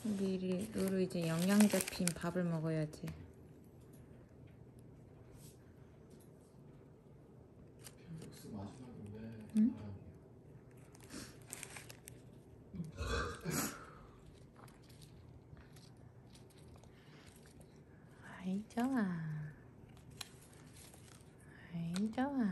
우리 이제 영양 잡힌 밥을 먹어야지. 응? 아이 좋아. 아이 좋아.